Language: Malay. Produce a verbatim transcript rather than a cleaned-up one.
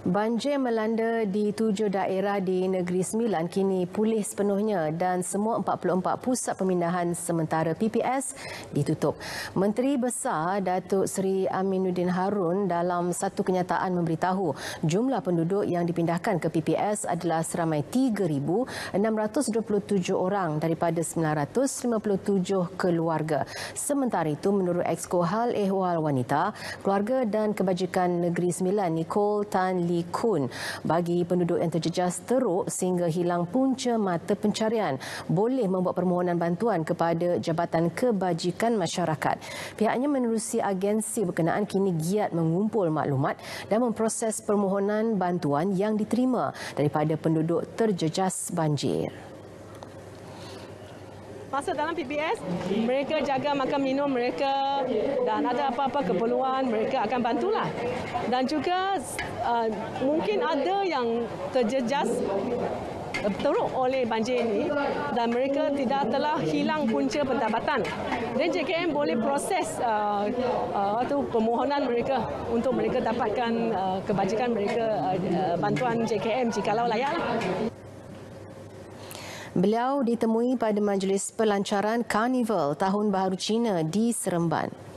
Banjir melanda di tujuh daerah di Negeri Sembilan kini pulih sepenuhnya dan semua empat puluh empat pusat pemindahan sementara P P S ditutup. Menteri Besar Datuk Seri Aminuddin Harun dalam satu kenyataan memberitahu jumlah penduduk yang dipindahkan ke P P S adalah seramai tiga ribu enam ratus dua puluh tujuh orang daripada sembilan ratus lima puluh tujuh keluarga. Sementara itu, menurut Exco Hal Ehwal Wanita, Keluarga dan Kebajikan Negeri Sembilan Nicole Tan Lee Kun, bagi penduduk yang terjejas teruk sehingga hilang punca mata pencarian boleh membuat permohonan bantuan kepada Jabatan Kebajikan Masyarakat. Pihaknya menerusi agensi berkenaan kini giat mengumpul maklumat dan memproses permohonan bantuan yang diterima daripada penduduk terjejas banjir. Masuk dalam P P S, mereka jaga makan minum mereka dan ada apa-apa keperluan mereka akan bantulah. Dan juga uh, mungkin ada yang terjejas teruk oleh banjir ini dan mereka tidak telah hilang punca pendapatan. Dan J K M boleh proses uh, uh, tu permohonan mereka untuk mereka dapatkan uh, kebajikan mereka uh, bantuan J K M jikalau layak lah. Beliau ditemui pada majlis pelancaran Karnival Tahun Baharu Cina di Seremban.